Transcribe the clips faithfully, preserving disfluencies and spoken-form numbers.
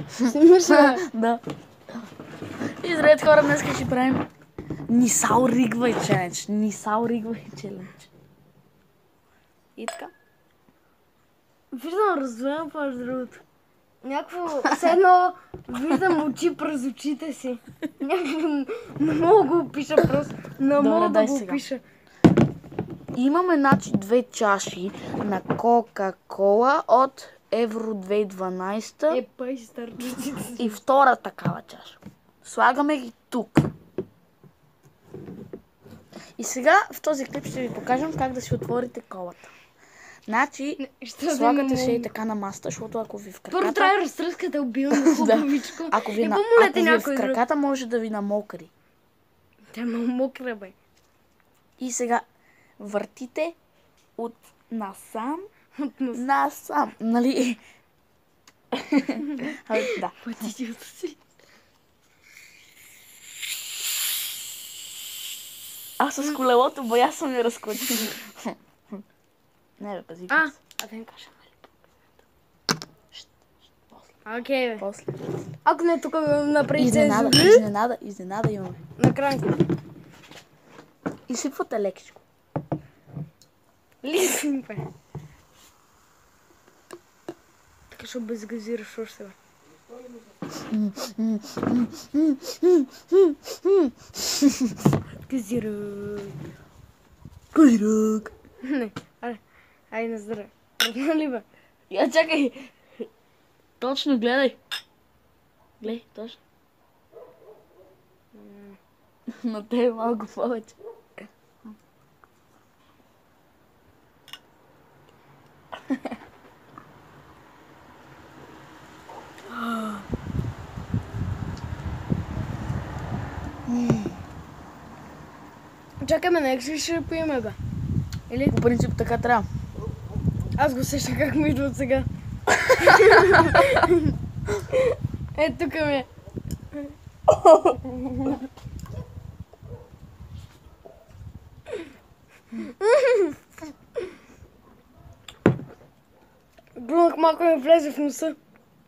Снимаш ли? Да. И здравейте хора, днес ще правим Нисал Ригвай челендж. Нисал Ригвай челендж. И така. Виждам раздвоено по другото. Някакво, все едно виждам очи през очите си. Някакво, не мога да го опиша просто. Не мога да го опиша. Имаме значи две чаши на Кока-Кола от Евро две хиляди и дванадесета. Е, пай си стар очите си. И втора такава чаша. Слагаме ги тук. И сега в този клип ще ви покажем как да си отворите колата. Значи, Ще слагате се и така на масата, защото ако ви в краката... Първо трябва да разтръскате обилно хубавичко. Ако ви, и на... помолете ако ви е в някой друг. краката, може да ви намокри. Тя е много мокра, бе. И сега въртите от насам, От нас. насам, нали? А, да. Пътичето си. Аз с колелото боя съм я разкочил. Не бе, пази. А, а да им кажа, нали? Окей, бе. После. Ако не тук напред Изненада, изненада, изненада имаме. Накрая. Изсипвате лекичко. Лисим, бе. Така ще обезгазираш още, бе. Газирай. Кайрак. Не, аре, ай на здраве. Нали, бе? Я чакай. Точно гледай. Гледай, точно. Но те е малко повече. Чакай ме, нека ще ще пиеме, бе. Или? По принцип така трябва. Аз го сеща как ми идва от сега. Е, тук ми е. Брунък малко ми влезе в носа.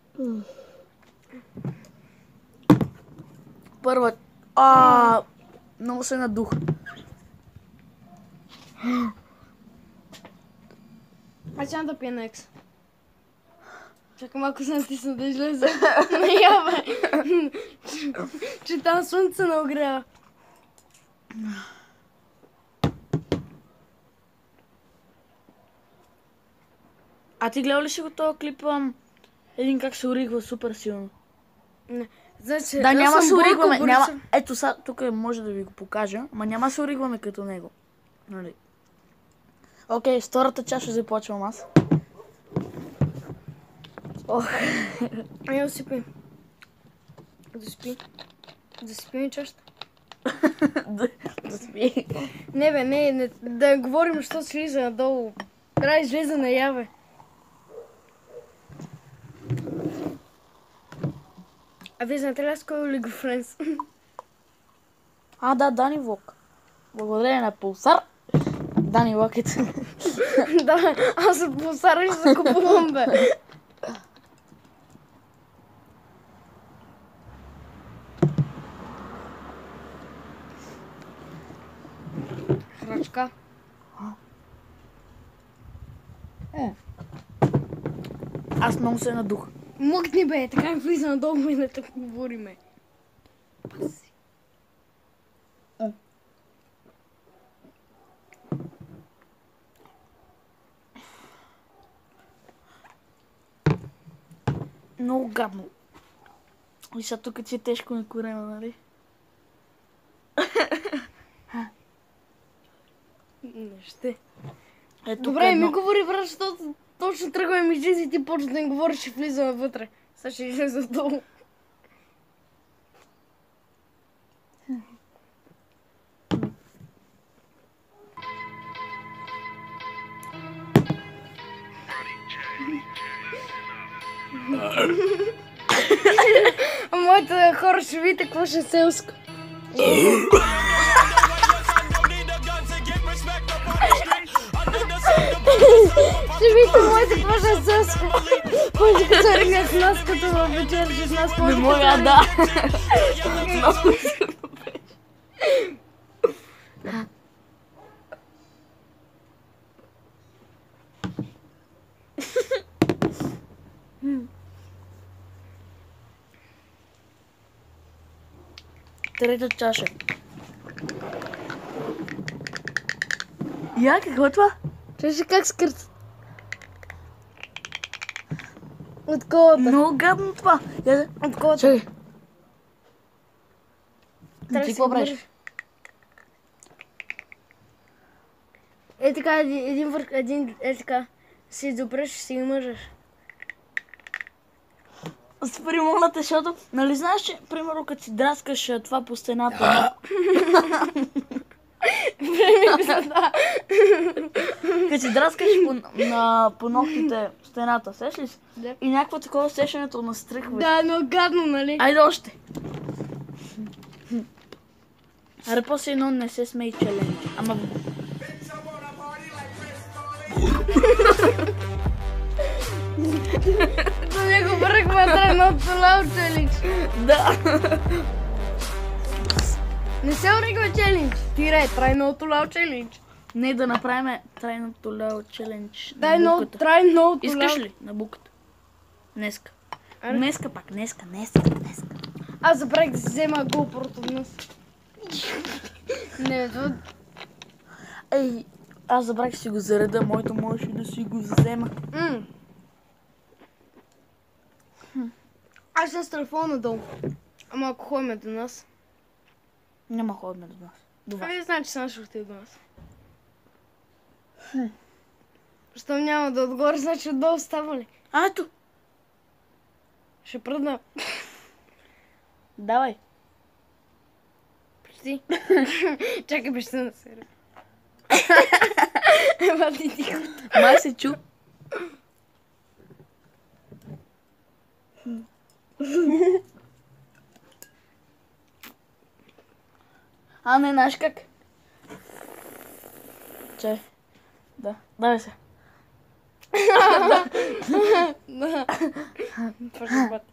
Първа... А, много се надух. Аз няма да пия на екс. Чакай малко се натисна да излезе. Не я, бе. Че там слънце не огрява. А ти гледал ли си го този клип? ам, Един как се оригва супер силно? Не. Значи, Да, аз няма съм се Бойко оригваме. Няма... Борисов. Ето сега, тук може да ви го покажа, ама няма се оригваме като него. Нали? Окей, с втората чаша започвам аз. Ох. Ай, да си пи. Да си пи. Да си пи ми чашата. да, да спи. Не бе, не, не, да говорим, що слиза надолу. Трябва да излезе наяве. А вие знаете ли аз кой е League of Friends? А, да, Дани Влог. Благодарение на Пулсар. Дани Влог е. Да, аз се посара и се купувам, бе. Храчка. Аз много се надух. Мъкни, бе, така ми влиза надолу и не така говориме. Паси. Много гадно. И сега тук че е тежко на корема, нали? Не ще. Е, тук Добре, едно... ми говори, брат, защото точно тръгваме ми излиза и ти почва да ми говориш и влизаме вътре. Сега ще излезе отдолу. А моите хора ще видите какво ще е селско. Ще видите моите кожа съска. Може да се ригне с нас, като вечер с нас. Не мога, да. Много се Трета чаша. Я, какво е това? Чеше как скърт. От колата. Много гадно това. Я, От колата. чакай. Трябва Ти да какво си правиш? говориш. Е така, един, един върх, един, е така. Си добреш, си ги мъжеш. Спри, моля те, защото, нали знаеш, че, примерно, като си драскаш а, това по стената, като си драскаш по, на, по ногтите стената, сеш ли си? Да. И някакво такова усещането на стръхване. Да, но гадно, нали? Айде още. Аре, после едно не се смей челендж. Ама... За него върхме трайното лау челендж. Да. Не се оригва челендж. Тире, трайното лау челендж. Не, да направим трайното ляо челендж на Трайно, буката. трайното Искаш лау. ли? На буката. Днеска. Аре. Днеска пак, днеска, днеска, днеска. Аз забравих да си взема GoPro-то днес. Не, това... Ей, аз забравих да си го зареда, моето можеш и да си го взема. М. Аз съм с телефона долу. Ама ако ходим до нас. Няма ходим до нас. До вас. Ами значи сам ще отида до нас. Щом няма да отгоре, значи отдолу става ли? А, ето. Ще пръдна. Давай. Почти. Чакай, бе, ще се насера. Ема ти тихо. Май се чу. А, не, знаеш как? Чай. Да, давай се. Да. Първи път.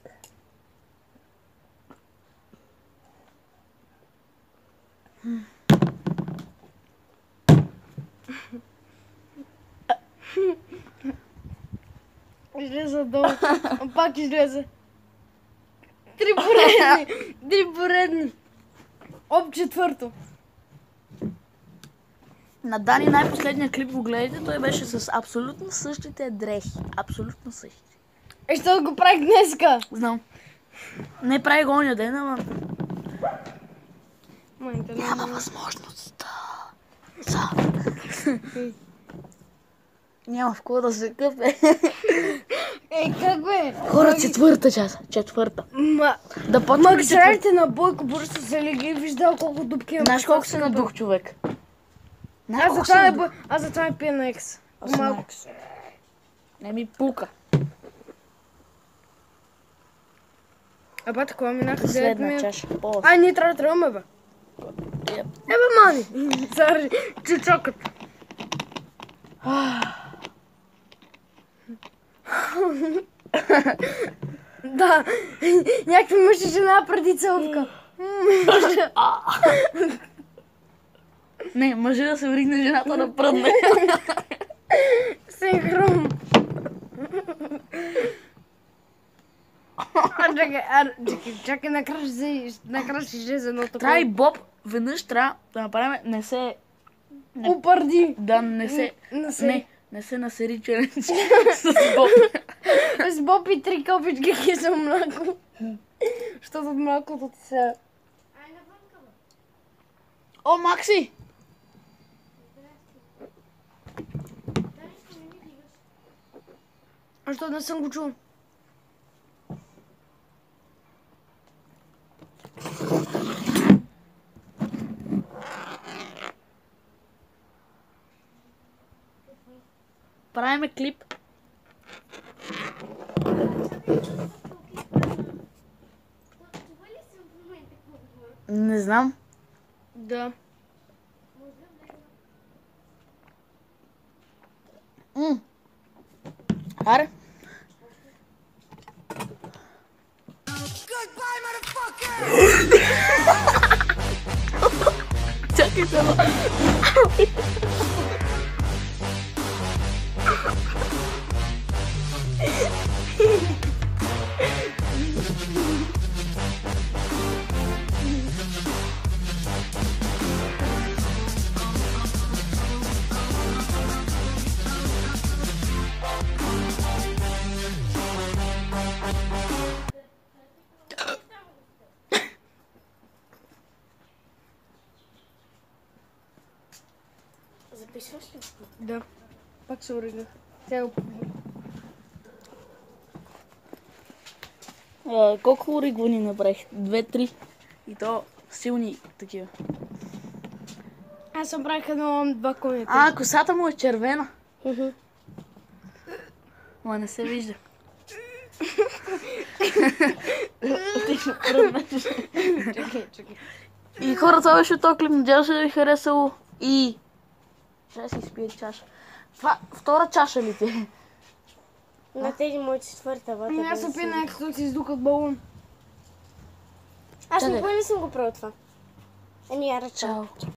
Излезе долу. Пак излезе. Три поредни. Три поредни. Об четвърто. На Дани най-последния клип го гледайте, той беше с абсолютно същите дрехи. Абсолютно същите. Е, що го правих днеска? Знам. Не прави го оня ден, ама... Майка, Няма възможност да... За... Няма в какво да се къпе. Е, как бе? Хора, четвърта часа. Четвърта. Ма... Да почваме четвърта. Магистралите на Бойко Борисов за ли ги виждал колко дупки има? Знаеш колко се надух, човек? Знаеш Аз колко за това се е, надух? б- аз за това е пия на екс. Аз съм Малко. на екс. Не ми пука. А ба, такова минаха гледат Последна ми. чаша. О, Ай, ние трябва да тръгваме, бе. еп. Ебе, мани. Заради чучокът. Да. Някакви мъж и жена преди целувка. Не, мъже да се вригне, жената да пръдне. Синхрон. А, чакай, а, чакай, чакай, накрая ще взе- накрая ще излезе едно такова. Трябва и Боб, веднъж трябва да направим, не се, не- Упърди. да не се, Не се. не, не се насери челендж с Боб. С Боб и три копички за мляко. Защото от млякото ти се... О, Макси! А що не съм го чул? Правиме клип. Не знам. Да. М. Аре. Чакай се. Записваш ли? Да. Пак се уригнах. Сега го... А, колко оригвани направих? Две-три. И то силни такива. Аз съм правих едно два конята. А, косата му е червена. Мгм. Ма не се вижда. Чакай, чакай. И хора, това беше то клип. Надявам се да ви харесало. И... Ще си изпия чаша. Това втора чаша ли ти? На тези моите четвърта вата. Ами аз съм пия някакъв, който си издукат балон. Аз Чакай. никога не съм го правил това. Еми, я ръча. Чао.